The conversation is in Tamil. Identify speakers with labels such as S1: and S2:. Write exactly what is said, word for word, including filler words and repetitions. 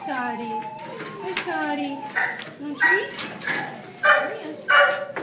S1: Scotty. Hi, Scotty. Want a treat? Here he is.